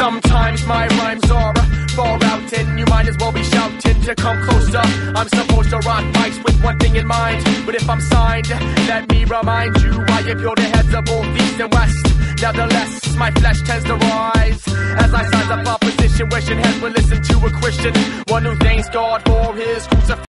Sometimes my rhymes are far out and you might as well be shouting to come closer. I'm supposed to rock mics with one thing in mind, but if I'm signed, let me remind you I appeal to heads of both east and west. Nevertheless, my flesh tends to rise as I size up opposition, wishing heads would listen to a Christian, one who thanks God for his crucifixion.